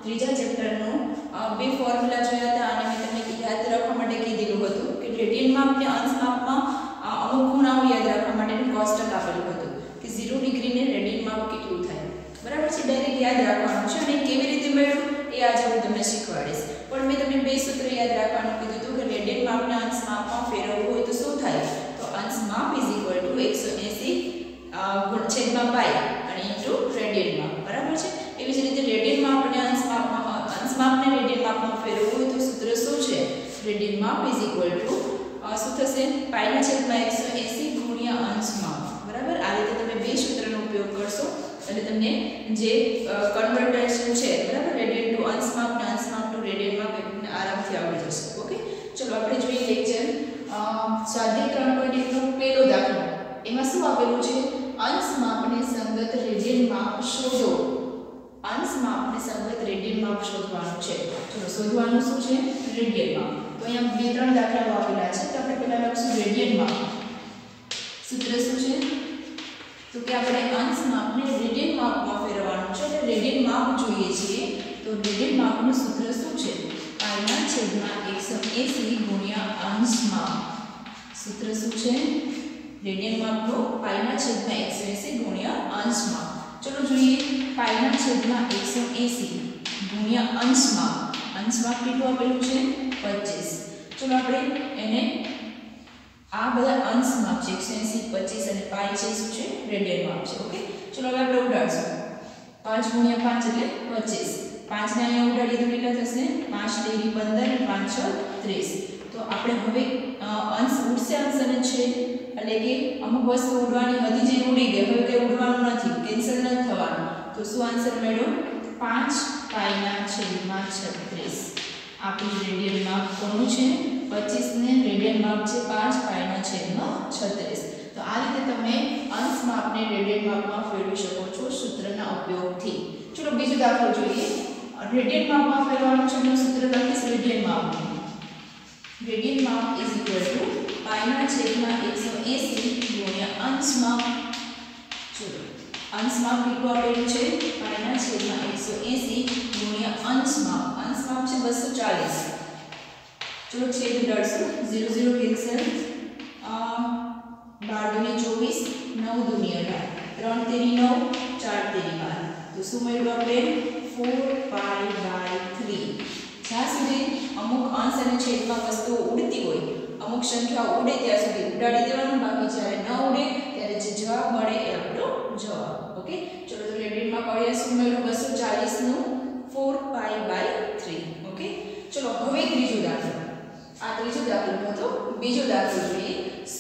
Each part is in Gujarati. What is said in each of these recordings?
ત્રીજા ચેપ્ટરનો બે ફોર્મ્યુલા જોયા હતા અને મેં તમને યાદ રાખવા માટે કીધેલું હતું કે રેડિયન માપ અને અંશ માપમાં અમુક ખૂણાઓ યાદ રાખવા માટેનું કોષ્ટક આપેલું હતું કે 0 ડિગ્રીને રેડિયન માપ કેટલું થાય, બરાબર છે. ડાયરેક્ટ યાદ રાખવાનું છે અને કેવી રીતે મેળવવું એ આજે હું તમને શીખવાડીશ. પણ મેં તમને બે સૂત્ર યાદ રાખવાનું કીધું હતું કે રેડિયન માપને અંશ માપમાં ફેરવવું હોય તો શું થાય, તો અંશ માપ = 180 છેદમાં પાઈ અને ઇન્ટુ રેડિયન માપ, બરાબર છે. એવી જ રીતે રેડિયન માપ અને અંશ માપને રેડિયન માપમાં ફેરવવું હોય તો સૂત્ર શું છે, રેડિયન માપ = શું થશે, પાઈના છેદમાં 180 ગુણ્યા અંશ માપ, બરાબર. આ રીતે તમે બે સૂત્રનો ઉપયોગ કરશો અને તમને જે કન્વર્ટેશન છે, બરાબર, રેડિયન ટુ અંશ માપ અને અંશ માપ ટુ રેડિયન માપ એ તમને આરામથી આવડી જશે. ઓકે, ચલો આપણે જોઈએ લેક્ચર સ્વાધ્યાય 3.1 નો પહેલો દાખલો. એમાં શું આપેલું છે, અંશ માપને સંગત રેડિયન માપ શોધો. અંશ માપને સંગત રેડિયન માપ શોધવાનું છે. ચલો શોધવાનું શું છે, રેડિયન માપ. તો અહીંયા બે ત્રણ દાખલાઓ આપેલા છે. તો આપણે પહેલા લખશું રેડિયન માપ. સૂત્ર શું છે, તો કે આપણે અંશ માપને રેડિયન માપમાં ફેરવવાનું છે એટલે રેડિયન માપ જોઈએ છીએ. તો રેડિયન માપનું સૂત્ર શું છે, પાઈના છેદમાં 180 ગુણ્યા અંશ માપ. સૂત્ર શું છે, રેડિયન માપનું પાઈના છેદમાં 180 ગુણ્યા અંશ માપ. ચલો જોઈએ, પાઈના છેદમાં 180 ગુણ્યા અંશ માપ. અંશ માપ કેટલું આપેલું છે, 25. ચલો આપણે એને આ બધા અંશ માપ છે 180, 25 અને પાઈ છે શું છે, રેડિયન માપ છે. ઓકે, ચલો હવે આપણે ઉડાડશું. 5 ગુણ્યા 5 એટલે 25. 5 ને અહીંયા ઉડાડીએ તો કેટલા થશે, 5 તેરી 15 અને 5 6 30. તો આપણે હવે અંશ ઉડશે, અંશ અને છેદ એટલે કે અમુક વસ્તુ ઉડવાની હતી જે ઉડી ગઈ, હવે તે ઉડવાનું નથી, કેન્સલ નથી થવાનું. તો શું આન્સર મળ્યો, 5 પાઈના છેદમાં 36. આપણી રેડિયન માપ કોનું છે, 25 ને રેડિયન માપ છે 5 પાઈના છેદમાં 36. તો આ રીતે તમે અંશ માપને રેડિયન માપમાં ફેરવી શકો છો સૂત્રના ઉપયોગથી. ચલો બીજો દાખલો જોઈએ. રેડિયન માપમાં ફેરવવાનું છે એનું સૂત્ર લખીશ રેડિયન માપ. રેડિયન માપ = પાઈના છેદમાં 180 ગુણ્યા અંશ માપ. ચલો અંશ માપ કેટલું આપેલું છે, પાઈના છેદમાં 180 ગુણ્યા અંશ માપ. અંશ માપ છે 240. ચલો છેદ ઉડાડશું, 0 0 કેન્સલ. 12 × 24 9 × 18 3 તેરી 9 4 તેરી 12. તો શું મળ્યું આપણે, 4π/3. જ્યાં સુધી અમુક અંશ અને છેદમાં વસ્તુઓ ઉડતી હોય, અમુક સંખ્યાઓ ઉડે ત્યાં સુધી ઉડાડી દેવાનું, બાકી જ્યારે ન ઉડે ત્યારે જે જવાબ મળે એ આપણો જવાબ. ઓકે, ચલો તો રેડિયન માપ આવ્યા શું મળ્યું, 240 નું 4π/3. ઓકે, ચલો હવે ત્રીજો દાખલો. આ ત્રીજો દાખલો હતો. બીજો દાખલો જોઈએ.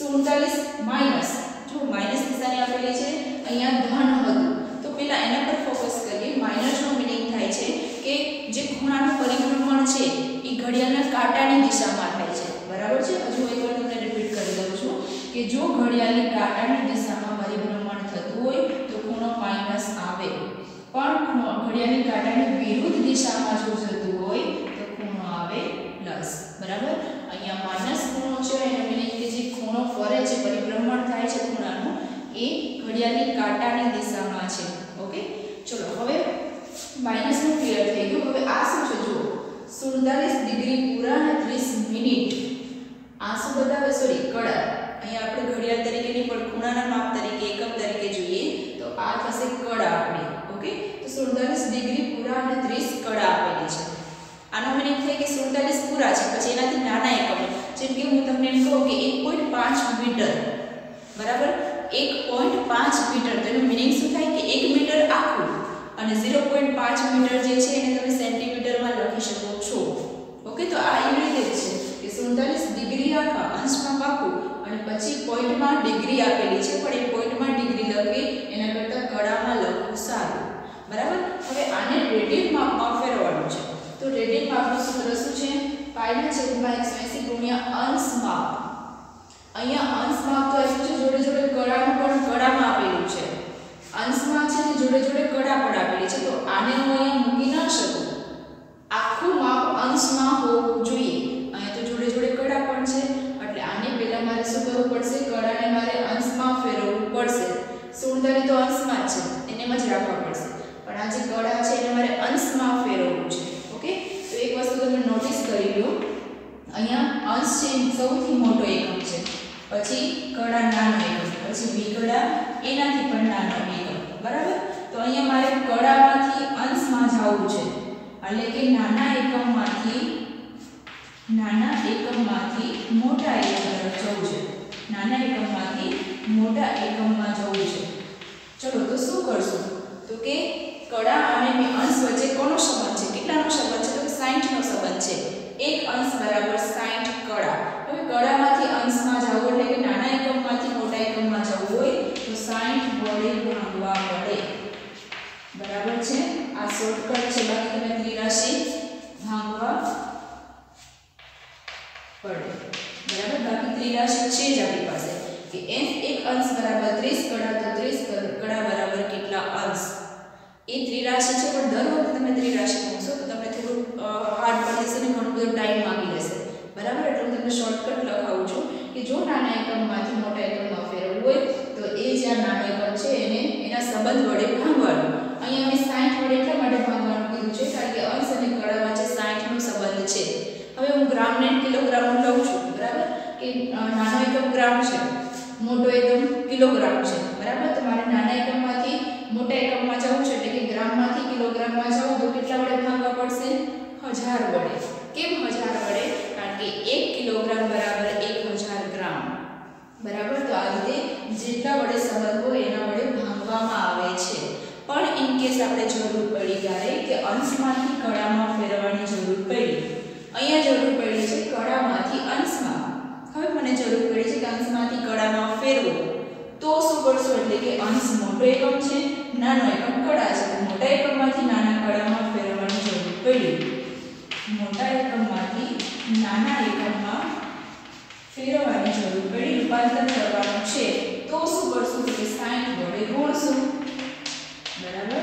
47 માઈનસ, જો માઈનસ નિશાની આપેલી છે, અહીંયા ધન હતું તો પહેલા એના પર ફોકસ કરીએ. માઈનસ નો મીનિંગ થાય છે કે જે ખૂણાનું પરિભ્રમણ છે એ ઘડિયાળના કાંટાની દિશામાં થાય છે, બરાબર છે. હજુ એકવાર તમને રિપીટ કરી દઉં છું કે જો ઘડિયાળની કાંટાની દિશામાં પરિભ્રમણ થતું હોય તો ખૂણો માઈનસ આવે, પણ ઘડિયાળની કાંટાની વિરુદ્ધ દિશામાં જો જતું હોય તો ખૂણો આવે પ્લસ, બરાબર. અહીંયા માઈનસ ખૂણો છે એનો મીનિંગ કે જે ખૂણો ફરે છે, પરિભ્રમણ થાય છે ખૂણાનું, એ ઘડિયાળની કાંટાની દિશામાં છે. ઓકે, ચલો હવે માઈનસ નું ક્લિયર થઈ ગયું. હવે આ શું છે, જો 47 ડિગ્રી પૂરા અને 30 મિનિટ. આ શું બતાવે, સોરી કડા. અહીંયા આપણે ઘડિયાળ તરીકે નહીં પણ ખૂણાના માપ તરીકે, એકમ તરીકે જોઈએ તો આ થશે કડા આપણી. ઓકે, તો 47 ડિગ્રી પૂરા અને 30 કડા આપેલી છે. આનો મીનિંગ થાય કે 47 પૂરા છે, પછી એનાથી નાના એકમ, જેમ કે હું તમને એમ કહું કે 1.5 મીટર, બરાબર, 1.5 મીટર. તો એનું મીનિંગ શું થાય કે 1 મીટર આખું, અને 0.5 મીટર જે છે એને તમે સેન્ટીમીટરમાં લખી શકો છો. ઓકે, તો આ એવી રીતે છે કે 47 ડિગ્રી આખા, અંશમાં આખું, અને પછી પોઈન્ટમાં ડિગ્રી આપેલી છે, પણ એ પોઈન્ટમાં ડિગ્રી લખવી એના કરતાં કડામાં લખવું સારું, બરાબર. હવે આને રેડિયન માપમાં ફેરવવાનું છે. તો રેડિયન માપનું સૂત્ર શું છે, પાઈના છેદમાં 180 ગુણ્યા અંશ માપ. અહીંયા અંશ માપ તો આવ્યું છે, જોડે જોડે કડાનું પણ કડામાં આપેલું છે. અંશ માપ છે ને જોડે જોડે કડા પણ આપેલી છે, તો આને હું અહીંયા મૂકી ન શકું. આખું માપ અંશમાં હોવું જોઈએ. અહીંયા તો જોડે જોડે કડા પણ છે એટલે આને પહેલા મારે શું કરવું પડશે, કડાને મારે અંશમાં ફેરવવું પડશે. 47 તો અંશમાં જ છે, એને જ રાખવા પડશે, પણ આ જે કડા છે એને મારે અંશમાં ફેરવવું છે. પછી કડા નાનો એકમ, પછી વિકડા એનાથી પણ નાનો એકમ, બરાબર. તો અહીંયા મારે કડામાંથી અંશમાં જવું છે, એટલે કે નાના એકમમાંથી મોટા એકમ તરફ જવું છે, નાના એકમમાંથી મોટા એકમમાં જવું છે. ચલો તો શું કરશું? તો કે કડા અને અંશ વચ્ચે કોનો સંબંધ છે? કેટલાનો સંબંધ છે? તો 60 નો સંબંધ છે. એક અંશ બરાબર 60 કડા. હવે કડામાંથી અંશમાં જવું એટલે કે નાના એકમમાંથી મોટા એકમમાં જવું હોય તો 60 વડે ભાગવા પડે, બરાબર છે. આ શોર્ટકટ છે, બાકી તમે ત્રિરાશિ ભાગવા પડે, બરાબર. બાકી ત્રિરાશિ છે જ આપણી પાસે કે એક અંશ બરાબર 30 કડા, તો 30 કડા બરાબર કેટલા અંશ? એ ત્રિરાશિ છે, પણ દર વખતે તમે ત્રિરાશિ મૂકશો તો તમને થોડું હાર્ડ પડી જશે અને ઘણો બધો ટાઈમ માંગી લેશે, બરાબર. એટલે હું તમને શોર્ટકટ લખાવું છું કે જો નાના એકમમાંથી મોટા એકમમાં ફેરવવું હોય તો એ જ્યાં નાનો એકમ છે એને એના સંબંધ વડે ભાગવાનું. અહીંયા અમે 60 વડે એટલા માટે ભાગવાનું કીધું છે કારણ કે અંશ અને કડા વચ્ચે 60 નો સંબંધ છે. હવે હું ગ્રામ ને કિલોગ્રામ લઉં છું, બરાબર. કે નાનો એકમ ગ્રામ છે, મોટો એકમ કિલોગ્રામ છે, બરાબર. તો મારે નાના એકમમાંથી મોટા એકમમાં જવું છે એટલે કે ગ્રામમાંથી કિલોગ્રામમાં જવું તો કેટલા વડે ભાગવા પડશે? 1000 વડે. કેમ 1000 વડે? કારણ કે 1 કિલોગ્રામ બરાબર 1000 ગ્રામ, બરાબર. તો આ રીતે જેટલા વડે સંબંધ હોય એના વડે ભાગવામાં આવે છે. પણ ઇન કેસ આપણે જરૂર પડી ત્યારે કે અંશમાંથી કડામાં ફેરવવાની જરૂર પડી, અહીંયા જરૂર પડી છે કડામાંથી અંશમાં. હવે મને જરૂર પડી છે કે અંશમાંથી કડામાં ફેરવો તો શું કરશું? એટલે કે અંશ મોટો એકમ છે, નાનો એકમ કડા છે, તો મોટા એકમમાંથી નાના કડામાં ફેરવવાની જરૂર પડી. મોટા એકમમાંથી નાના એકમમાં ફેરવવાની જરૂર પડી, રૂપાંતર કરવાનું છે તો શું કરશું? કે 60 વડે ગુણશું, બરાબર.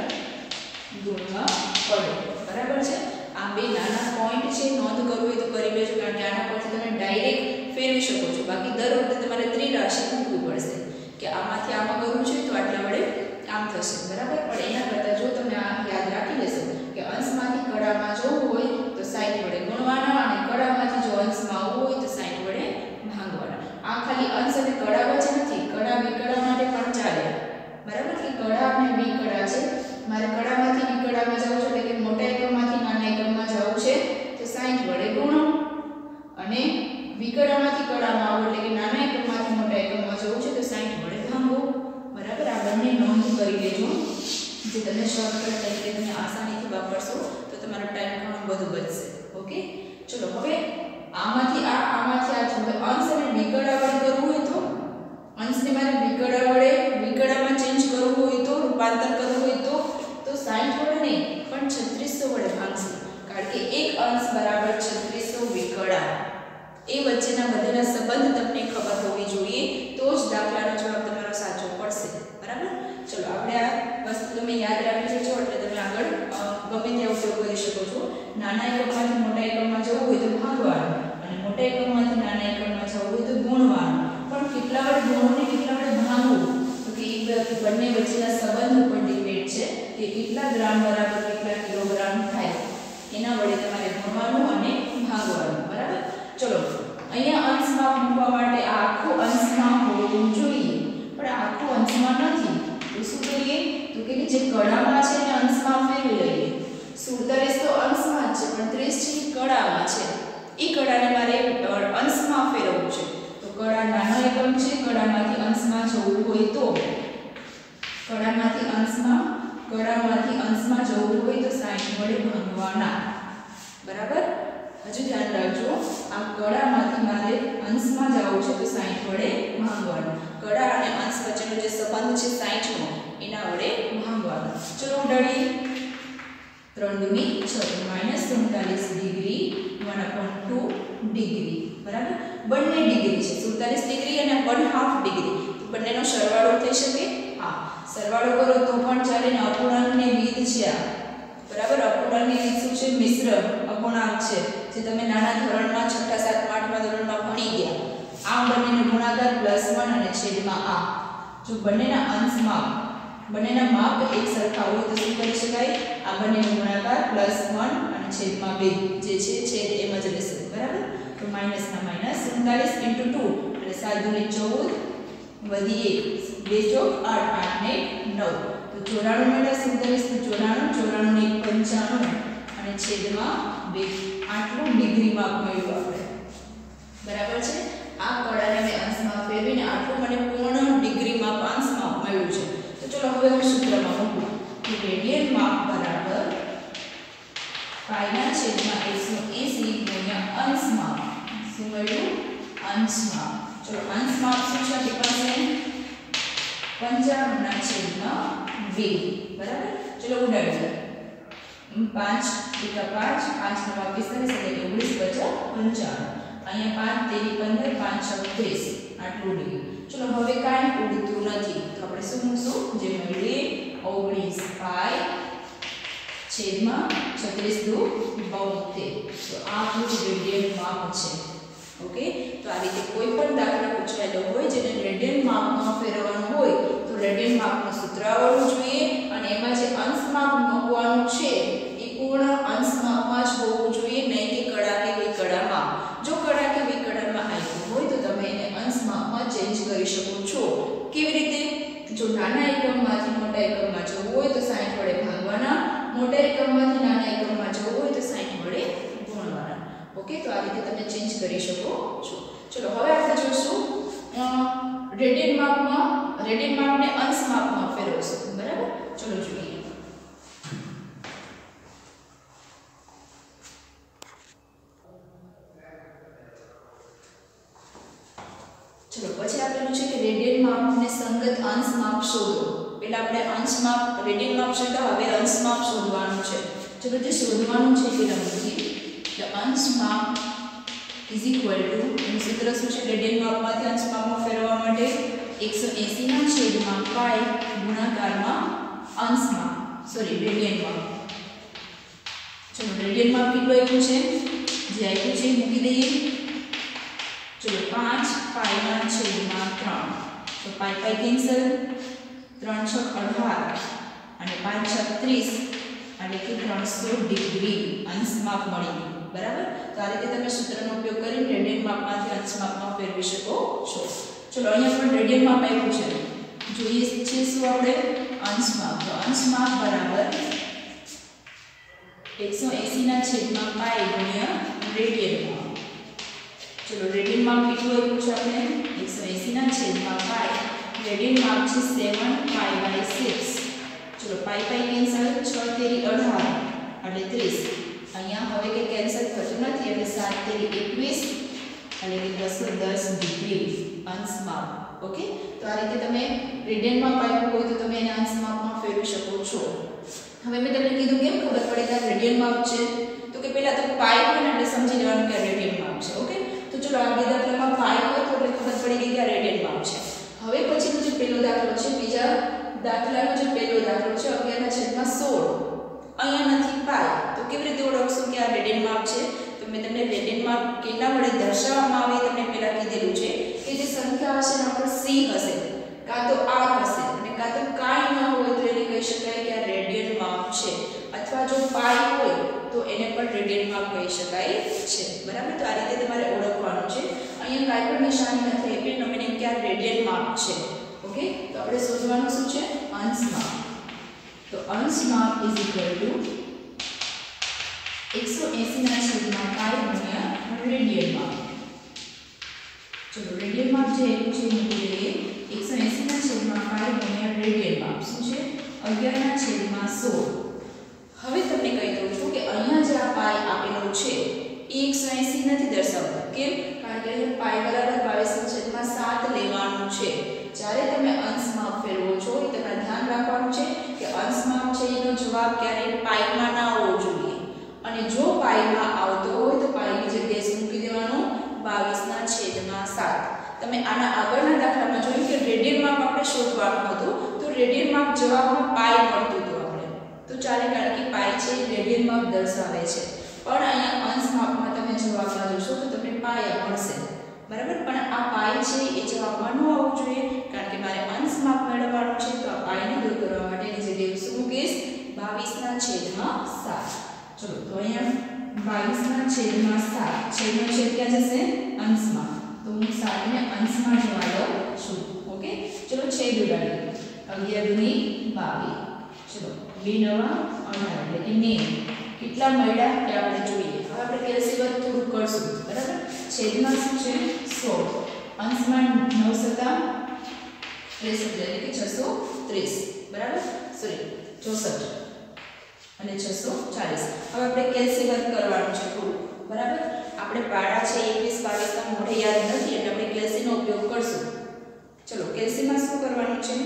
ગુણવા પડે, બરાબર છે. આ બે નાના પોઈન્ટ છે, નોંધ કરવું હોય તો કરી લેજો કારણ કે આના પરથી તમે ડાયરેક્ટ ફેરવી શકો છો. બાકી દર વખતે તમારે ત્રિરાશિ મૂકવું પડશે કે આમાંથી આમાં કરવું છે તો આટલા વડે આમ થશે, બરાબર. પણ એના કરતાં જો તમે આ યાદ રાખી લેશો કે અંશમાંથી કડામાં જવું હોય તો 60 વડે ગુણવાના અને કડામાંથી જો અંશમાં આવવું હોય તો 60 વડે ભાગવાના. આ ખાલી અંશ અને કડા વચ્ચે નથી, કડા વિકડા માટે પણ ચાલે, બરાબર. કે કડા અને વિકડા છે, મારે કડામાંથી વિકડામાં જવું છે એટલે કે મોટા એકમમાંથી નાના એકમમાં જવું છે તો 60 વડે ગુણો અને વિકડામાંથી કડામાં આવો એટલે કે નાના એકમમાંથી મોટા એકમમાં જવું છે તો 60 વડે ભાગો, બરાબર. આ બંને નોંધ કરી લેજો જે તમે શોર્ટકટ તરીકે તમે આસાનીથી વાપરશો તો તમારો ટાઈમ ઘણો બધો બચશે. ઓકે, ચલો હવે આમાંથી આ છે. અંશ અને વિકડા વડે કરવું હોય તો અંશને મારે વિકડા વડે વિકડામાં ચેન્જ કરવું હોય તો રૂપાંતર કરવું હોય તો 60 વડે નહીં પણ 3600 વડે ભાગશે કારણ કે એક અંશ બરાબર 3600 વિકડા. એ વચ્ચેના બંનેના સંબંધ તમને ખબર હોવી જોઈએ તો જ દાખલાનો જવાબ તમારો સાચો પડશે, બરાબર. ચલો આપણે આ વસ્તુ તમે યાદ રાખી લેજો એટલે તમે આગળ ગમે ત્યાં ઉપયોગ કરી શકો છો. નાના એકમમાંથી મોટા એકમમાં જવું હોય તો ભાગવાનું અને મોટા એકમમાંથી નાના એકમમાં જવું હોય તો ગુણવાનું. પણ કેટલા વડે ગુણો ને કેટલા વડે ભાગવું તો કે એ બંને વચ્ચેના સંબંધ ઉપર ડિપેન્ડ છે કે કેટલા ગ્રામ બરાબર કેટલા કિલોગ્રામ થાય એના વડે તમારે ગુણવાનું અને ભાગવાનું, બરાબર. ચલો અહીંયા અંશમાં મૂકવા માટે આ આખું અંશમાં હોવું જોઈએ પણ આખું અંશમાં નથી તો શું કરીએ તો કે જે કડામાં છે એને અંશમાં ફેરવી લઈએ. 47 તો અંશમાં જ છે પણ 30 છે કડામાં છે. એ કડાને મારે અંશમાં ફેરવવું છે તો કડા નાનો એકમ છે, કડામાંથી અંશમાં જવું હોય તો કડામાંથી અંશમાં જવું હોય તો 60 વડે ભાગવાના, બરાબર. હજુ ધ્યાન રાખજો આ કડામાંથી મારે અંશમાં જવું છે તો 60 વડે ભાગવાનું. કડા અને અંશ વચ્ચેનો જે સંબંધ છે 60 નો એના વડે ભાગવાનું. ચલો ઉડાડીએ 3 દુની 6 -47 ડિગ્રી 1/2 ડિગ્રી, બરાબર. બંને ડિગ્રી છે 47 ડિગ્રી અને 1/2 ડિગ્રી તો બંનેનો સરવાળો થઈ શકે. હા, સરવાળો કરો તો પણ ચાલે ને અપૂર્ણાંકની રીત છે આ, બરાબર. અપૂર્ણાંકની રીત શું છે? મિશ્ર અપૂર્ણાંક છે જે તમે નાના ધોરણમાં 6ઠા 7મા 8મા ધોરણમાં ભણી ગયા. આ બંનેનો ગુણાકાર +1 અને છેદમાં આ. જો બંનેના અંશમાં બંનેના માપ એક સરખા હોય તો શું કરી શકાય? આ બંનેનો ગુણાકાર +1 અને છેદમાં 2 જે છે છેદ એમ જ રહેશે, બરાબર. તો -ના -47 × 2 એટલે 7 દુની 14 વધી 1 2 ચોક 8 8 ને 9 તો 94 મળ્યા 47 તો 94 94 ને 95 અને છેદમાં 2 આટલું ડિગ્રી માપ મળ્યું આપણે બરાબર છે આ કડાને મેં અંશમાં ફેરવીને આટલું મને પૂર્ણ ડિગ્રી માપ અંશમાં મળ્યું છે તો ચલો હવે હું સૂત્રમાં મૂકું કે રેડિયન માપ બરાબર પાઈ ના છેદમાં 180 ગુણ્યા અંશ માપ શું મળ્યું અંશ માપ ચલો અંશ માપ શું છે આપણી પાસે 95 ના છેદમાં 2 બરાબર ચલો ઉડાડી દો 5 × 5 5 × 45 એટલે 19 × 55 અહીંયા 5 × 3 = 15 5 × 6 = 30 આટલું ઉડી ગયું ચલો હવે કાંઈ ઉડતું નથી તો આપણે શું મૂકશું જે મળે 19 પાઈ છેદમાં 36 દુ 72 તો આ આપણું રેડિયન માપ છે ઓકે તો આ રીતે કોઈ પણ દાખલા પૂછાયેલો હોય જેને રેડિયન માપમાં ફેરવવાનું હોય તો રેડિયન માપનું સૂત્ર આવડવું જોઈએ અને એમાં જે અંશ માપ મૂકવાનું છે એ પૂર્ણ અંશ માપમાં જ હોવું જોઈએ નહીં કે કડા કે વિકડામાં જો કડા કે વિકડામાં આવ્યું હોય તો તમે એને અંશ માપમાં ચેન્જ કરી શકો છો કેવી રીતે જો નાના એકમમાંથી મોટા એકમમાં જવું હોય તો 60 વડે ભાગવાના મોટા એકમમાંથી નાના એકમમાં જવું હોય તો 60 વડે ગુણવાના ઓકે તો આ રીતે તમે ચેન્જ કરી શકો છો ચલો હવે આપણે જોઈશું રેડિયન માપને અંશ માપમાં ફેરવશું બરાબર ચલો જોઈએ ચલો પછી આપેલું છે કે રેડિયન માપને સંગત અંશ માપ શોધો પહેલા આપણે અંશ માપ રેડિયન માપ શોધ્યા હવે અંશ માપ શોધવાનું છે ચલો જે શોધવાનું છે તે લખીએ કે અંશ માપ = એનું સૂત્ર શું છે રેડિયન માપમાંથી અંશ માપમાં ફેરવવા માટે 180 ના છેદમાં પાઈ ગુણાકારમાં અંશ માપ રેડિયન માપ ચલો રેડિયન માપ કેટલું આવ્યું છે જે આપ્યું છે મૂકી દઈએ ચલો 5 પાઈ ના છેદમાં 3 તો પાઈ પાઈ કેન્સલ 3 × 6 = 18 અને 5 × 30 એટલે કે 300 ડિગ્રી અંશ માપ મળી ગયું બરાબર તો આ રીતે તમે સૂત્રનો ઉપયોગ કરીને રેડિયન માપમાંથી અંશ માપમાં ફેરવી શકો છો ચલો અહીંયા પણ રેડિયન માપ આપ્યું છે જોઈએ છે શું આપણે અંશ માપ તો અંશ માપ બરાબર 180 ના છેદમાં પાઈ ગુણ્યા રેડિયન માપ ચલો રેડિયન માપ કેટલું આપ્યું છે આપણે 180 ના છેદમાં પાઈ રેડિયન માપ છે 7 π/6 ચલો પાઈ પાઈ કેન્સલ 6 × 3 = 18 એટલે 30 અહીંયા હવે કે કેન્સલ થતું નથી એટલે 7 × 3 = 21 એટલે કે 10 ડિગ્રી અંશ માપ ઓકે તો આ રીતે તમે રેડિયન માપ આપ્યું હોય તો તમે એને અંશ માપમાં ફેરવી શકો છો હવે મેં તમને કીધું કેમ ખબર પડે કે આ રેડિયન માપ છે તો કે પહેલા તો પાઈ હોય ને એટલે સમજી લેવાનું કે રેડિયન માપ છે ઓકે તો ચલો આ બે દાખલામાં પાઈ હોય તો એટલે ખબર પડી ગઈ કે આ રેડિયન માપ છે હવે પછીનો જે પહેલો દાખલો છે બીજા દાખલાનો જે પહેલો દાખલો છે 11/16 અહીંયા નથી પાઈ તો કેવી રીતે ઓળખશું કે આ રેડિયન માપ છે તો મેં તમને રેડિયન માપ કેટલા વડે દર્શાવવામાં આવે તમને પહેલા કીધેલું છે કે જે સંખ્યા હશે એના પર c હશે કાં તો r હશે અને કાં તો કાંઈ ન હોય તો એને કહી શકાય કે આ રેડિયન માપ છે અથવા જો પાઈ હોય તો એને પણ રેડિયન માપ કહી શકાય છે બરાબર તો આ રીતે તમારે ઓળખવાનું છે અહીંયા કાંઈ પણ નિશાની નથી એટલે તમે કે આ રેડિયન માપ છે ઓકે તો આપણે શોધવાનું શું છે અંશ માપ તો અંશ માપ = 180 ના છેદમાં પાઈ ગુણ્યા રેડિયન માપ ચલો રેડિયન માપ જે આપ્યું છે મૂકી દઈએ 180 ના છેદમાં પાઈ ગુણ્યા રેડિયન માપ શું છે 11/16 હવે તમને કહી દઉં છું કે અહીંયા જે આ પાઈ આપેલો છે એ 180 નથી દર્શાવતો કેમ કારણ કે અહીં પાઈ બરાબર 22/7 લેવાનું છે જ્યારે તમે અંશ માપ ફેરવો છો એ તમારે ધ્યાન રાખવાનું છે કે અંશ માપ છે એનો જવાબ ક્યારેય પાઈમાં ના આવવો જોઈએ અને જો પાઈમાં આવતો હોય તો પાઈની જગ્યાએ શું મૂકી દેવાનું 22/7 તમે આના આગળના દાખલામાં જોયું કે રેડિયન માપ આપણે શોધવાનું હતું તો રેડિયન માપ જવાબમાં પાઈ મળતું હતું આપણે તો ચાલે કારણ કે પાઈ છે રેડિયન માપ દર્શાવે છે પણ અહીંયા અંશ માપમાં તમે જવાબમાં જોશો તો તમને પાઈ મળશે બરાબર પણ આ પાઈ છે એ જવાબમાં ન આવવું જોઈએ કારણ કે મારે અંશ માપ મેળવવાનું છે તો આ પાઈને દૂર કરવા માટે એની જગ્યાએ શું મૂકીશ 22/7 ચલો તો અહીંયા 22/7 છેદનો છેદ ક્યાં જશે અંશમાં તો હું 7 ને અંશમાં જવા દઉં છું. ઓકે, ચલો છેદ ઉડાડીએ. 11 દુની 22. ચલો 2 નવા 18 એટલે કે 9. કેટલા મળ્યા તે આપણે જોઈએ. હવે આપણે કેલ્સીવર થોડું કરશું, બરાબર. છેદમાં શું છે 16, અંશમાં 9 સતા 63 એટલે કે 630, બરાબર. સોરી 64 અને 640. હવે આપણે કેલ્સીવર કરવાનું છે થોડું, બરાબર. આપણે પાડા છે 21 22 ના મોઢે યાદ નથી એટલે આપણે કેલ્સીનો ઉપયોગ કરશું. ચલો કેલ્સીમાં શું કરવાનું છે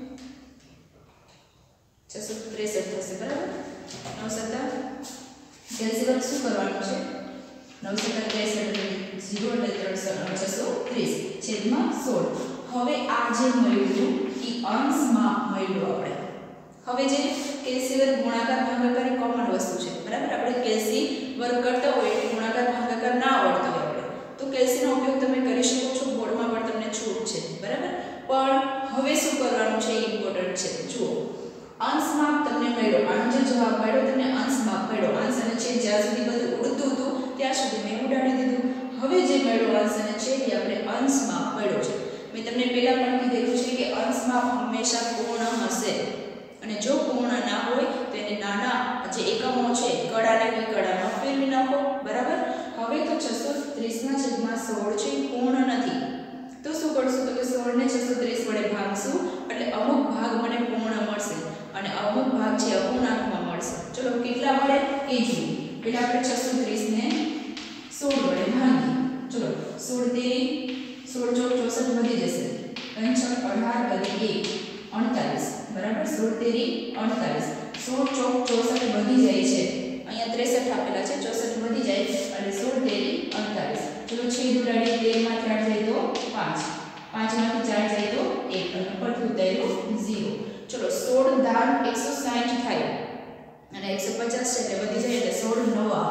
663 થશે, બરાબર. 9 સતા કેલ્સીવર શું કરવાનું છે 9 સતા 63 0 એટલે 630 છેદમાં 16. હવે આ જે મળ્યું એ અંશમાં મળ્યું આપણે. હવે જે કેલ્સીવર ગુણાકાર ભાગાકાર કોમન વસ્તુ છે, બરાબર. આપણે કેલ્સીવર કરતા હોય એટલે ગુણાકાર ભાગાકાર ના આવડતો હોય આપણે તો કેલ્સીનો ઉપયોગ તમે કરી શકો છો. બોર્ડમાં પણ તમને છૂટ છે, બરાબર. પણ હવે શું કરવાનું છે એ ઇમ્પોર્ટન્ટ છે. જુઓ, અંશમાં તમને મળ્યો, આનો જે જવાબ મળ્યો તમને અંશમાં મળ્યો. અંશ અને છેદ જ્યાં સુધી બધું ઉડતું હતું ત્યાં સુધી મેં ઉડાડી દીધું. હવે જે મળ્યો અંશ અને છેદ એ આપણે અંશમાં મળ્યો છે. મેં તમને પહેલા પણ કીધેલું છે કે અંશમાં હંમેશા પૂર્ણ હશે અને જો પૂર્ણ ના હોય તો એને નાના જે એકમો છે કડાને કડામાં ફેરવી નાખો, બરાબર. હવે તો 630 ના છેદમાં 16 છે પૂર્ણ નથી તો શું કરશું તો કે 16 ને 630 વડે ભાગશું એટલે અમુક ભાગ મને પૂર્ણ મળશે અને અમુક ભાગ છે અપૂર્ણાંકમાં મળશે. ચલો કેટલા મળે એ જોઈએ. પહેલા આપણે 630 ને 16 વડે ભાગીએ. ચલો 16 ચોક 64 વધી જશે. 3 6 18 વધી 1 48, બરાબર. 16 તેરી 48. 16 ચોક 64 વધી જાય છે. અહીંયા 63 આપેલા છે, 64 વધી જાય અને 16 તેરી 48. ચલો છેદ ઉડાડીએ. 13 માંથી 8 જાય તો 5, 5 માંથી 4 જાય તો 1 અને પરથી ઉતાર્યું 0. ચલો 16 દાન 160 થાય અને 150 છે એટલે વધી જાય એટલે 16 નવા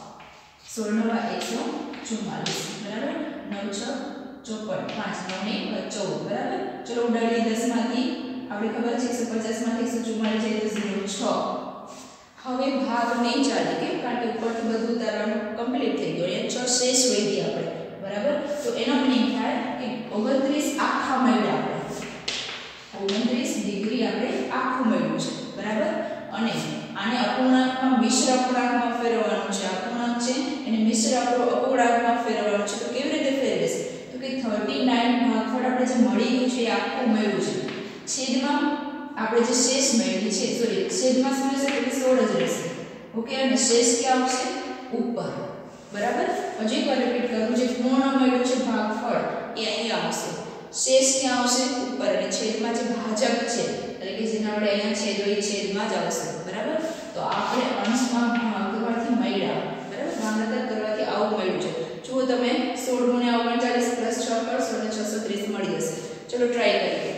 144, બરાબર. 9 6 54, 5 9 ને 14, બરાબર. ચલો ઉડાડીએ. 10 માંથી આપણે ખબર છે 150 માંથી 144 જાય તો 0 6. હવે ભાગ નહીં ચાલે કેમ કારણ કે ઉપરથી બધું ઉતારવાનું કમ્પ્લીટ થઈ ગયું. એ 6 શેષ વધી આપણે, બરાબર. તો એનો મીનિંગ થાય કે 29 આખા મળ્યા આપણે. 29 ડિગ્રી આપણે આખું મળ્યું છે, બરાબર. અને આને અપૂર્ણાંકમાં મિશ્ર અપૂર્ણાંકમાં ફેરવવાનું છે. અપૂર્ણાંક છે એને મિશ્ર અપૂર્ણાંકમાં ફેરવવાનું છે. તો કેવી રીતે ફેરવેશે તો કે 39 ભાગફળ આપણે જે મળી ગયું છે એ આખું મળ્યું છે. છેદમાં આપણે જે શેષ મેળવી છે સોરી છેદમાં શું રહેશે તો કે 16 જ રહેશે. ઓકે, અને શેષ ક્યાં આવશે ઉપર, બરાબર. હજી એકવાર રિપીટ કરું, જે પૂર્ણ મળ્યું છે ભાગફળ એ અહીંયા આવશે. શેષ ક્યાં આવશે ઉપર અને છેદમાં જે ભાજક છે એટલે કે જેને આપણે અહીંયા છેદ હોય છેદમાં જ આવશે, બરાબર. તો આપણે અંશમાં ભાગવાથી મળ્યા, બરાબર. ભાગાકાર કરવાથી આવું મળ્યું છે. જુઓ તમે 16 ગુણ્યા 39 પ્લસ 6 કરશો એટલે 630 મળી જશે. ચલો ટ્રાય કરીએ.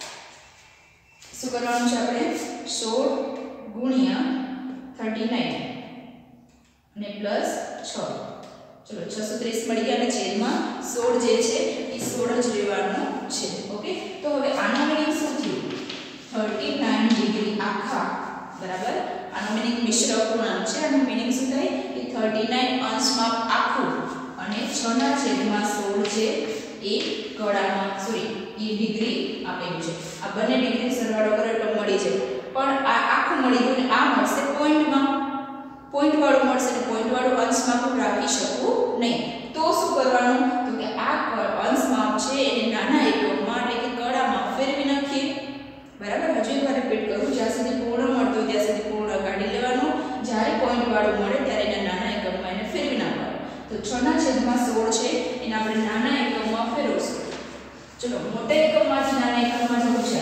શું કરવાનું છે આપણે 16 ગુણ્યા 39 અને પ્લસ 6. ચલો 630 મળી ગયા અને છેદમાં 16 જે છે એ 16 જ રહેવાનું છે. ઓકે, તો હવે આનો મીનિંગ શું થયું 39 ડિગ્રી આખા, બરાબર. આનો મીનિંગ મિશ્ર અપૂર્ણાંક છે. આનો મીનિંગ શું થાય કે 39 અંશમાં આખું અને 6 ના છેદમાં 16 છે એ કડામાં સોરી એ ડિગ્રી આપેલું છે. આ બંને ડિગ્રી સરવાળો કરો એટલે મળી જાય. પણ આ આખું મળી ગયું ને આ મળશે પોઈન્ટમાં, પોઈન્ટ વાળું મળશે ને પોઈન્ટ વાળું અંશમાં પણ રાખી શકું નહીં. તો શું કરવાનું તો કે આ અંશમાં છે એને નાના એકમમાં એટલે કે કડામાં ફેરવી નાખીએ, બરાબર. હજુ એકવાર રિપીટ કરું, જ્યાં સુધી પૂર્ણ મળતો ત્યાં સુધી પૂર્ણ કાઢી લેવાનું. જ્યારે પોઈન્ટ વાળું મળે ત્યારે એના નાના એકમમાં એને ફેરવી નાખવાનું. તો 6 ના છેદમાં 16 છે એને આપણે નાના એકમમાં ફેરવશું. ચલો મોટા એકમમાંથી નાના એકમમાં જવું છે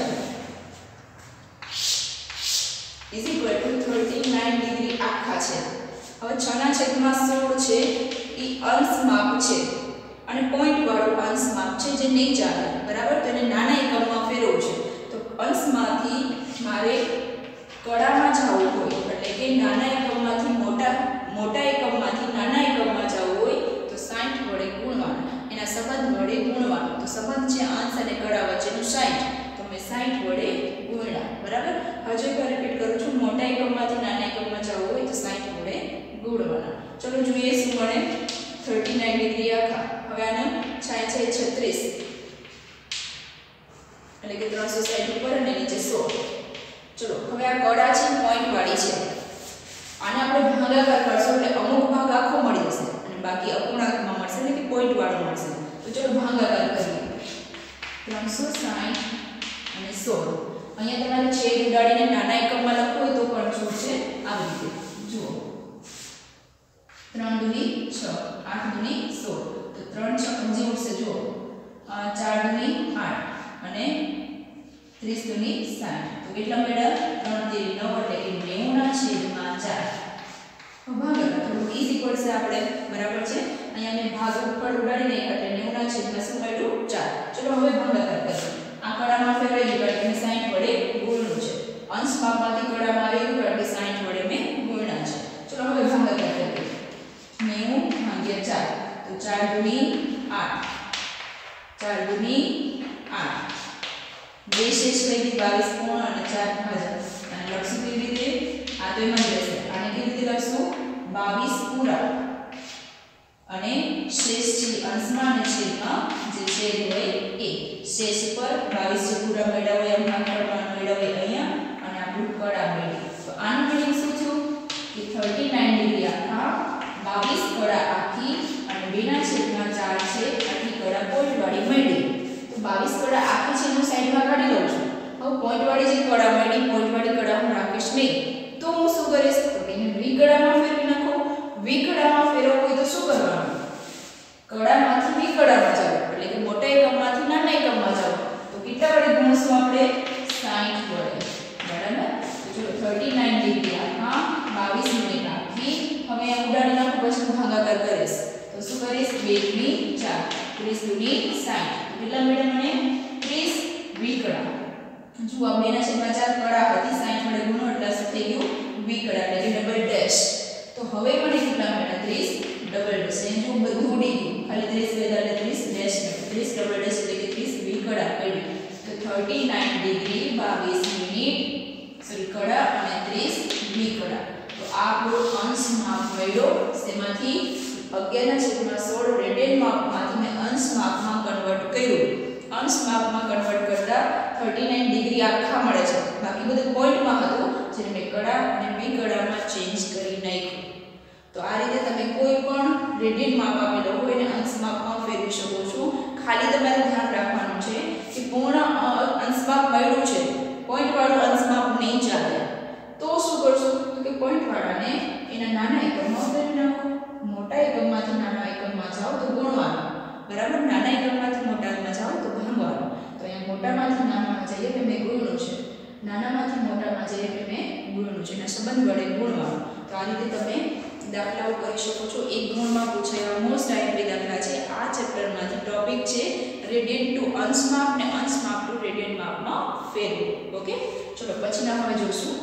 ઇઝ ઇક્વલ ટુ 39 ડિગ્રી આખા છે. હવે 6 ના છેદમાં 16 છે એ અંશ માપ છે અને પોઈન્ટ વાળું અંશ માપ છે જે નહીં ચાલે, બરાબર. તો એને નાના એકમમાં ફેરવવું છે. તો અંશમાંથી મારે કડામાં જવું હોય એટલે કે નાના એકમમાંથી મોટા એકમમાંથી નાના એકમમાં જવું હોય તો 60 વડે ગુણવાનું, એના સંબંધ વડે ગુણવાનું. તો સંબંધ છે અંશ અને કડા વચ્ચેનું 60, તો મેં 60 વડે ગુણ્યા, બરાબર. હજુ એકવાર રિપીટ કરું છું, મોટા એકમમાંથી નાના એકમમાં જવું હોય તો 60 વડે ગુણવાના. ચલો જોઈએ શું મળે 39 ડિગ્રી આખા. હવે આને 6 36 એટલે કે 360 ઉપર અને નીચે 16. ચલો હવે આ કડા છે પોઈન્ટ વાળી છે, આને આપણે ભાગાકાર કરશું એટલે અમુક ભાગ આખો મળી જશે અને બાકી અપૂર્ણાંકમાં મળશે એટલે કે પોઈન્ટ વાળો મળશે. તો ચલો ભાગાકાર કરીએ. 360 અને 16. અહીંયા તમારે છેદ ઉડાડીને નાના એકમમાં લખવું હોય તો પણ છૂટશે આવી રીતે. જુઓ 3 દુની 6, 8 દુની 16. તો 3 6 હજી ઉડશે. જુઓ 4 દુની 8 અને 30 દુની 60. તો કેટલા મળ્યા? 3 તેરી 9 એટલે કે 90 ના છેદમાં 4. ભાગાકાર થોડું ઈઝી પડશે આપણે, બરાબર છે. અહીંયા મેં ભાગ ઉપર ઉડાડી દઈએ એટલે 90 ના છેદમાં શું મળ્યું? 4. ચલો હવે ભાગાકાર કરીએ. આ કડામાં ફેરવાઈ ગયું કારણ કે 60 વડે ગુણ્યું છે. અંશ ભાગમાંથી કડામાં આવી ગયું કારણ કે 60 વડે મેં ગુણ્યા છે. ચલો હવે ભાગાકાર કરીએ. 90 ભાગ્યા 4. તો 4 દુની 8, 4 દુની 8. બે શેષ લઈ દી 22 પૂર્ણ અને 4 ભાજક. અને લખશું કેવી રીતે? આ તો એમાં જ રહેશે. આને કેવી રીતે લખશું? 22 પૂરા અને શેષ છે અંશમાં અને છેદમાં જે છેદ હોય એ. શેષ પર 22 જે પૂરા મળ્યા હોય એમ ભાગાકાર મળ્યા હોય અહીંયા અને આપણું કડા મળી. તો આનું મીનિંગ શું થયું કે 39 ડિગ્રી આખા, 22 કડા આખી અને 2 ના છેદમાં 4 છે આખી કડા પોઈન્ટ વાળી મળી. તો 22 કડા આખી છે એનું સાઈડમાં કાઢી લઉં છું. હવે પોઈન્ટ વાળી જે કડા મળી, પોઈન્ટ વાળી કડા હું રાખીશ નહીં. તો હું શું કરીશ? તો એને વી કડામાં ફેરવી નાખો. વી કડામાં ફેરવવું હોય તો શું કરવાનું? કડામાંથી વી કડામાં જાવ એટલે કે મોટા એકમમાંથી નાના એકમમાં જાવ. તો કેટલા વડે ગુણશું આપણે? 60 વડે. બરાબર. તો ચલો 39 ડિગ્રી આખા, 22 મિનિટ આખી. હવે આ ઉડાડી નાખું પછી ભાગાકાર કરીશ. તો શું કરીશ? 2 દુની 4, 30 દુની 60. કેટલા મળ્યા મને? 30 વી કડા. જુઓ 2 ના છેદમાં 4 કડા હતી, 60 વડે ગુણો એટલે શું થઈ ગયું? વી કડા એટલે કે ડબલ ડેશ. તો હવે મને કેટલા મળ્યા? 30 ડબલ ડેશ. અહીં જો બધું ઉડી ગયું, ખાલી 30 વેદા એટલે 30 ડેશ મળ્યું. 30 ડબલ ડેશ એટલે કે 30 વી કડા મળ્યું. તો 39 ડિગ્રી 22 મિનિટ સોરી કડા અને 30 વી કડા. તો આ આપણો અંશ માપ મળ્યો. શેમાંથી? 11/16 રેડિયન માપમાંથી મેં અંશ માપમાં કન્વર્ટ કર્યું. અંશ માપમાં કન્વર્ટ કરતા 39 ડિગ્રી આખા મળે છે. બાકી બધું પોઈન્ટમાં હતું જેને મેં કડા અને વી કડામાં ચેન્જ કરી નાખ્યું. તો આ રીતે તમે કોઈ પણ રેડિયન માપ આપેલો હોય એને અંશ માપમાં ફેરવી શકો છો. ખાલી તમારે ધ્યાન રાખવાનું છે કે પૂર્ણ અંશ માપ મળ્યું છે, પોઈન્ટ વાળું અંશ માપ નહીં ચાલે. તો શું કરશો? તો કે પોઈન્ટ વાળાને એના નાના એકમમાં ફેરવી નાખો. મોટા એકમમાંથી નાના એકમમાં જાઓ તો ગુણવાનું, બરાબર. નાના એકમમાંથી મોટામાં જાઓ તો ભાગવાનું. તો અહીંયા મોટામાંથી નાનામાં જઈએ એટલે મેં ગુણ્યું છે, નાનામાંથી મોટામાં જઈએ એટલે મેં ગુણ્યું છે. એના સંબંધ વડે ગુણવાનું. તો આ રીતે તમે દાખલાઓ કરી શકો છો. એક ગુણમાં પૂછાયેલા મોસ્ટ આઈએમપી દાખલા છે. આ ચેપ્ટરમાંથી ટોપિક છે રેડિયન ટુ અંશ માપ ને અંશ માપ ટુ રેડિયન માપમાં ફેરવું. ઓકે, ચલો પછીના હવે જોશું.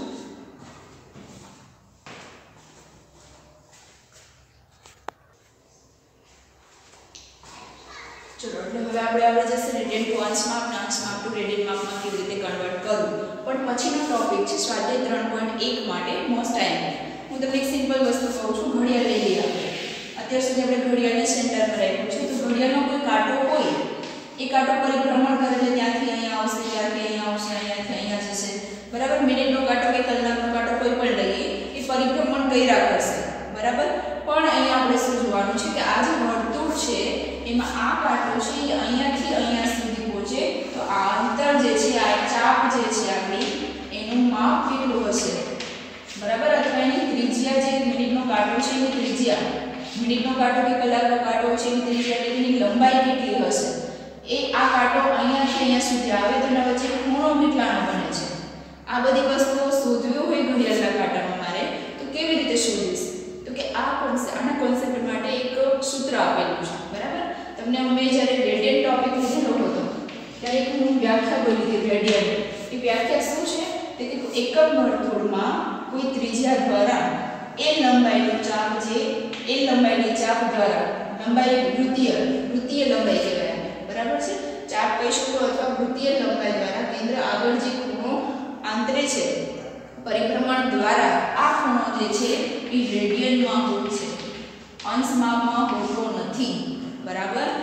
ચલો એટલે હવે આપણે આવડે જશે રેડિયન ટુ અંશ માપ ને અંશ માપ ટુ રેડિયન માપમાં કેવી રીતે કન્વર્ટ કરવું. પણ પછીનો ટોપિક છે સ્વાધ્યાય 3.1 માટે મોસ્ટ આઈએમપી. હું તમને એક સિમ્પલ વસ્તુ કહું છું. ઘડિયાળ લઈ લઈએ આપણે. અત્યાર સુધી આપણે ઘડિયાળને સેન્ટરમાં રાખ્યું છે. તો ઘડિયાળનો કોઈ કાંટો હોય એ કાંટો પરિભ્રમણ કરે એટલે ત્યાંથી અહીંયા આવશે, ત્યાંથી અહીંયા આવશે, અહીંયાથી અહીંયા જશે, બરાબર. મિનિટનો કાંટો કે કલાકનો કાંટો કોઈ પણ લઈએ એ પરિભ્રમણ કર્યા કરશે, બરાબર. પણ અહીંયા આપણે શું જોવાનું છે કે આ જે વર્તુળ છે એમાં આ કાંટો છે એ અહીંયાથી અહીંયા સુધી પહોંચે તો આ અંતર જે છે, આ ચાપ જે છે આપણી એનું માપ કેટલું હશે, બરાબર. અથવા એની ત્રિજ્યા જે મિનિટનો કાંટો છે એની ત્રિજ્યા, મિનિટનો કાંટો કે કલાકનો કાંટો છે એની ત્રિજ્યા એટલે એની લંબાઈ કેટલી હશે એ આ કાંટો અહીંયાથી અહીંયા સુધી આવે તો એના વચ્ચે ખૂણો કેટલાનો બને છે. આ બધી વસ્તુઓ શોધવી હોય ઘડિયાળના કાંટામાં મારે તો કેવી રીતે શોધીશ? તો કે આના કોન્સેપ્ટ માટે એક સૂત્ર આપેલું છે, બરાબર. તમને મેં જ્યારે રેડિયન ટોપિક લીધેલો હતો ત્યારે એક હું વ્યાખ્યા બોલી હતી રેડિયન. એ વ્યાખ્યા શું છે? કે એકમ વર્તુળમાં કોઈ ત્રિજ્યા દ્વારા એ લંબાઈનો ચાપ જે એ લંબાઈની ચાપ દ્વારા લંબાઈ વૃત્તીય લંબાઈ કહેવાય, બરાબર છે. ચાપ કહી શકો અથવા વૃત્તીય લંબાઈ દ્વારા કેન્દ્ર આગળ જે ખૂણો આંતરે છે પરિભ્રમણ દ્વારા આ ખૂણો જે છે એ રેડિયનમાં હોય છે, અંશ માપમાં હોતો નથી, બરાબર.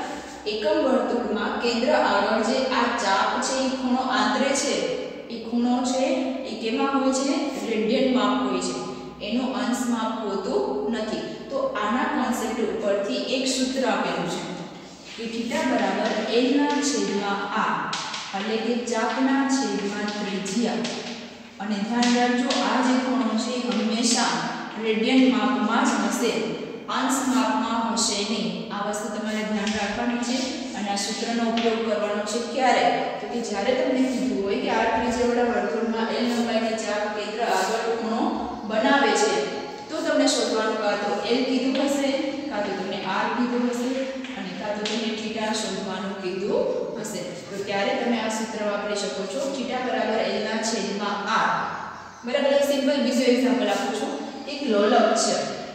એકમ વર્તુળમાં કેન્દ્ર આગળ જે આ ચાપ છે એ ખૂણો આંતરે છે, એ ખૂણો છે એ કેમાં હોય છે? રેડિયનમાં હોય છે, એનું અંશ માપ હોતું નથી. તો આના કોન્સેપ્ટ ઉપરથી એક સૂત્ર આપેલું છે કે થીટા બરાબર l ના છેદમાં r, એટલે કે ચાપના છેદમાં ત્રિજ્યા. અને ધ્યાન રાખજો આ જે ખૂણો છે હંમેશા રેડિયન માપમાં જ હશે, અંશ માપમાં હશે નહીં. આ વસ્તુ તમારે ધ્યાન રાખવાની છે અને આ સૂત્રનો ઉપયોગ કરવાનો છે ક્યારે? તો કે જ્યારે તમને કીધું હોય કે r ત્રિજ્યાવાળા વર્તુળમાં l લંબાઈની ચાપ કેન્દ્ર આગળ ખૂણો બનાવે છે, તો તમને શોધવાનું કાં તો l કીધું હશે, કાં તો તમને r કીધું હશે, અને કાં તો તમને થીટા શોધવાનું કીધું હશે. તો ત્યારે તમે આ સૂત્ર વાપરી શકો છો, થીટા બરાબર l ના છેદમાં r. બરાબર. એક સિમ્પલ બીજો એક્ઝામ્પલ આપું છું. એક લોલક છે,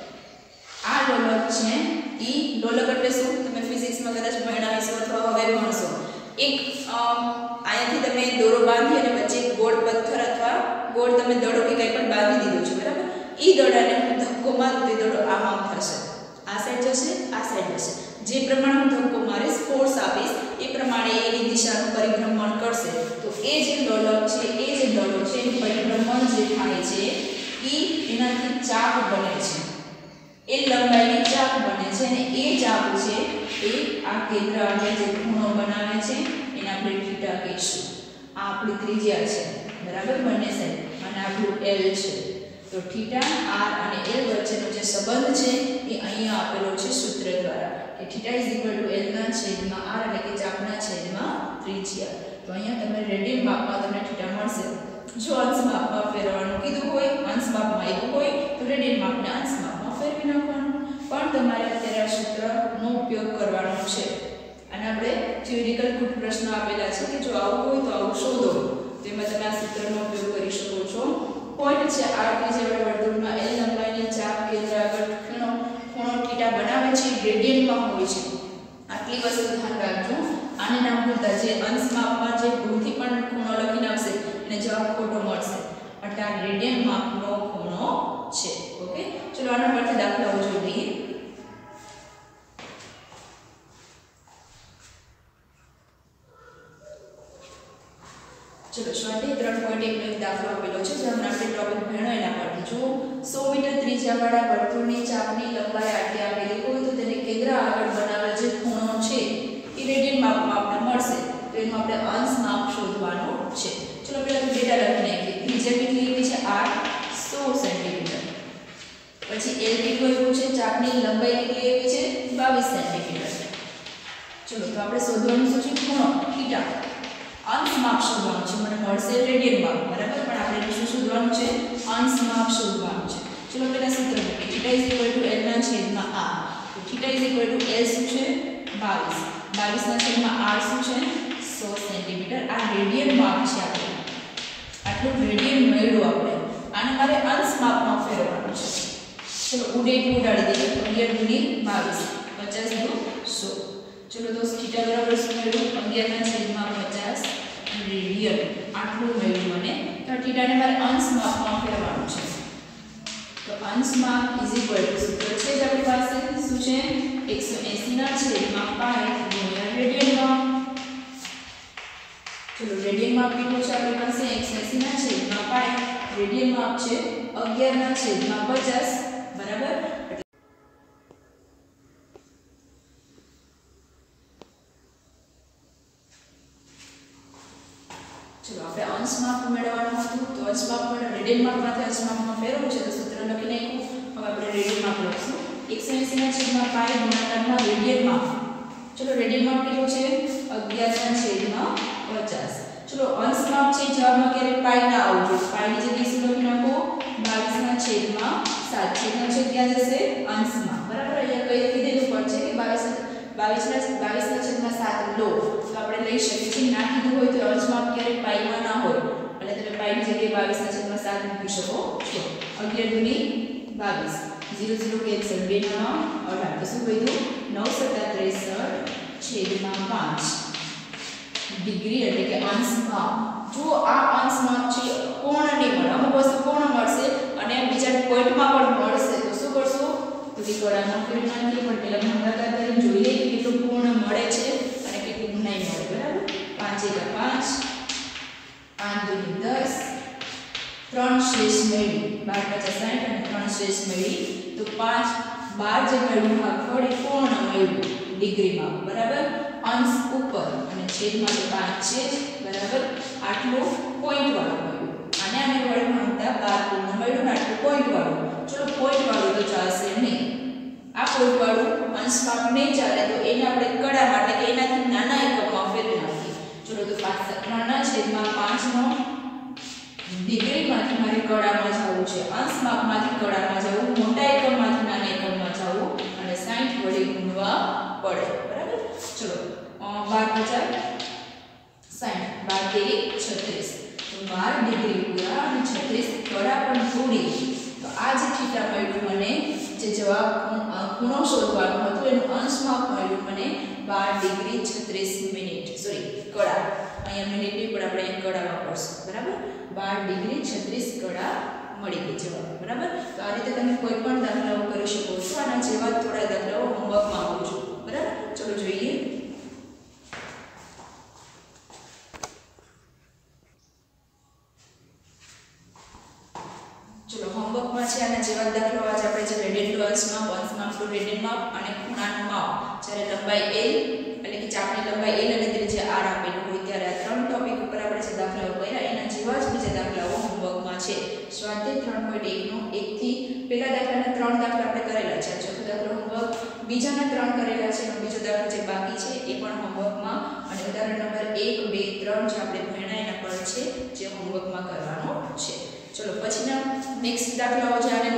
આ લોલક છે ઈ લોલક એટલે શું? તમે ફિઝિક્સમાં કદાચ ભણ્યા હશો અથવા હવે ભણશો. એક અહીંયાથી તમે દોરો બાંધી અને વચ્ચે ગોળ પથ્થર અથવા ગોળ તમે દડો કે કંઈ પણ બાંધી દીધો છે, બરાબર. ઈ દડાને હું ધક્કો મારું તો દડો આમ થશે, આ સાઈડ જશે, આ સાઈડ જશે. જે પ્રમાણે હું ધક્કો મારીશ, ફોર્સ આપીશ, એ પ્રમાણે એની દિશાનું પરિભ્રમણ કરશે. તો એ જે લોલક છે, એ જે દડો છે, એનું પરિભ્રમણ જે થાય છે ઈ એનાથી ચાપ બને છે, એ લંબાઈની ચાપ બને છે, અને એ ચાપ છે એ આ કેન્દ્ર આગળ જે ખૂણો બનાવે છે એને આપણે થીટા કહીશું. આ આપણી ત્રિજ્યા છે, બરાબર, બંને સાઈડ, અને આપણું l છે. તો થીટા r અને l વચ્ચેનો જે સંબંધ છે એ અહીંયા આપેલો છે સૂત્ર દ્વારા કે થીટા l ના છેદમાં r, એટલે કે ચાપના છેદમાં ત્રિજ્યા. તો અહીંયા તમે રેડિયન માપમાં તમને થીટા મળશે. જો અંશ માપમાં ફેરવવાનું કીધું હોય, અંશ માપમાં આવ્યું હોય તો રેડિયન માપને અંશ માપમાં ફેરવી નાખવાનું. પણ તમારે અત્યારે આ સૂત્રનો ઉપયોગ કરવાનો છે. અને આપણે થિયોરિકલ કુટ પ્રશ્નો આપેલા છે કે જો આવું હોય તો આવું શોધો, તેમાં તમે આ સૂત્રનો ઉપયોગ કરી શકો છો. પોઈન્ટ છે r ત્રિજ્યાવાળા વર્તુળમાં l લંબાઈની ચાપ કેન્દ્ર આગળ ખૂણો થીટા બનાવે છે, રેડિયનમાં હોય છે. આટલી વસ્તુ ધ્યાન રાખજો. આને નામ ભૂલતા, જે અંશ માપમાં જે ભૂલથી પણ ખૂણો લખીને આવશે એને જવાબ ખોટો મળશે. એટલે આ રેડિયન માપનો ખૂણો છે. ઓકે, ચલો આના પરથી દાખલાઓ જોઈએ. ચલો સ્વાધ્યાય 3.1 નો એક દાખલો આપેલો છે, જેમાં આપણે ટોપિક ભણ્યો એના પરથી જો 100 મીટર ત્રિજ્યાવાળા વર્તુળની ચાપની લંબાઈ આટલી આપેલી હોય તો તેને કેન્દ્ર આગળ બનાવેલ જે ખૂણો છે એ રેડિયન માપમાં આપણે મળશે. તો એનું આપણે અંશ માપ શોધવાનું છે. ચલો પહેલા ડેટા લખી નાખીએ. ત્રિજ્યા કેટલી એવી છે? r 100 centimetre. પછી l કેટલું આવ્યું છે? ચાપની લંબાઈ કેટલી એવી છે? 22 સેન્ટીમીટર. ચલો તો આપણે શોધવાનું શું છે? ખૂણો થીટા. અંશ માપ શોધવાનું છે. મને મળશે રેડિયન માપ, બરાબર, પણ આપણે શું શોધવાનું છે? અંશ માપ શોધવાનું છે. ચલો પહેલા સૂત્ર મૂકીએ. થીટા l ના છેદમાં r. તો થીટા l શું છે? 22. 22 ના છેદમાં r શું છે? 100 સેન્ટીમીટર. આ રેડિયન માપ છે. આપણે આટલું રેડિયન મળ્યું. આપણે આને મારે અંશ માપમાં ફેરવવાનું છે. ચલો ઉડાડી દઈએ. 11 × 22 50 × 100. ચલો દોસ્ત થીટા બરાબર શું મળ્યું? 11 ના છેદમાં 50 રેડિયન. આટલું મળ્યું મને. તો થીટાને મારે અંશ માપમાં ફેરવવાનું છે. તો અંશ માપ સૂત્ર છે જ આપણી પાસે શું છે? 180 ના છેદમાં પાઈ ગુણ્યા રેડિયન માપ. ચલો રેડિયન માપ કેટલું છે આપણી પાસે? 180 ના છેદમાં પાઈ. રેડિયન માપ છે 11 ના છેદમાં 50, બરાબર. ચલો આપણે અંશ માપ મેળવવાનું હતું, તો અંશ માપ રેડિયન માપમાંથી અંશ માપમાં ફેરવવું છે, તો સૂત્ર લખી નાખ્યું. હવે આપણે રેડિયન માપ લખશું. 180 ના છેદમાં પાઈ ગુણાકારમાં રેડિયન માપ. ચલો રેડિયન માપ કેટલું છે? 11 ના છેદમાં 50. ચલો અંશ માપ છે, જવાબમાં ક્યારે પાઈ ના આવજો. પાઈની જગ્યાએ શું લખી નાખો? 22 ના છેદમાં 7. છેદનો છેદ ક્યાં જશે? અંશમાં, બરાબર. અહીંયા કઈ કીધેલું પણ છે કે 22 ના છેદમાં 7 લો, તો આપણે લઈ શકીએ છીએ. ના કીધું હોય તો અંશ માપ ક્યારે પાઈમાં ના હોય, એટલે તમે પાઈની જગ્યાએ 22 ના છેદમાં 7 મૂકી શકો છો. 11 × 22 0 0 કેન્સલ, 2 × 9 18. તો શું વધ્યું? 9 + 63 છેદમાં 5 ડિગ્રી, એટલે કે અંશ માપ. જો આ અંશ માપ છે, કોણ નહીં મળે. અમુક વસ્તુ કોણ મળશે અને બીજા પોઈન્ટમાં પણ મળશે. તો શું કરશું? તો ત્રિકોણનો ફેરવી નાખીએ. પણ પહેલા ભાગાકાર કરીને જોઈ લઈએ કેટલું પૂર્ણ મળે છે. શેષ મેળવી 12 50 60 અને 3 શેષ મેળવી તો 5 12 જે મેળવ્યું ભાગફળ એ પૂર્ણ મેળવ્યું ડિગ્રીમાં બરાબર અંશ ઉપર અને છેદમાં તો 5 છે બરાબર આટલું પોઈન્ટ વાળું મળ્યું આને અમે વડે ગણતા 12 પૂર્ણ મળ્યું ને આટલું પોઈન્ટ વાળું ચલો પોઈન્ટ વાળું તો ચાલશે નહીં આ પોઈન્ટ વાળું અંશ માપ નહીં ચાલે તો એને આપણે કડા માટે કે એનાથી નાના એકમમાં ફેરવી નાખીએ ચલો તો 5 3 છેદમાં 5 નો ડિગ્રીમાંથી મારે કડામાં જવું છે અંશ માપમાંથી કડામાં જવું મોટા એકમમાંથી નાના એકમમાં જવું અને 60 વડે ગુણવા પડે બરાબર ચલો 12 50 60 12 36 તો 12 ડિગ્રી પૂરા અને 36 કડા પણ તોડી તો આ જે થીટા મળ્યું મને જે જવાબ ખૂણો શોધવાનો હતો એનું અંશ માપ મળ્યું મને 12 ડિગ્રી 36 મિનિટ સોરી કડા અહીંયા મિનિટ નહીં પણ આપણે કડા વાપરશું બરાબર 12 ડિગ્રી 36 કડા મળી ગઈ જવાબ બરાબર તો આ રીતે તમે કોઈ પણ દાખલાઓ કરી શકો છો આના જેવા થોડા દાખલાઓ હોમવર્કમાં આપું છું બરાબર ચલો જોઈએ ચલો હોમવર્કમાં છે આના જેવા દાખલાઓ આજે આપણે જે રેડિયન અંશ માપ ટુ રેડિયન માપ અને ખૂણાનું માપ જ્યારે લંબાઈ L એટલે કે ચાપની લંબાઈ L અને ત્રિજ્યા R આપેલું હોય ત્યારે આ ત્રણ ટોપિક ઉપર આપણે જે દાખલાઓ કર્યા એના જેવા જ બીજા દાખલાઓ હોમવર્કમાં છે સ્વાધ્યાય 3.1 નો 1 થી પહેલા દાખલાના 3 દાખલા આપણે કરેલા છે ચોથો દાખલો હોમવર્ક બીજાના 3 કરેલા છે અને બીજો દાખલો જે બાકી છે એ પણ હોમવર્કમાં અને ઉદાહરણ નંબર 1 2 3 જે આપણે ભણ્યા એના પર છે જે હોમવર્કમાં કરવાનો છે ચલો પછીના નેક્સ્ટ દાખલાઓ જે આને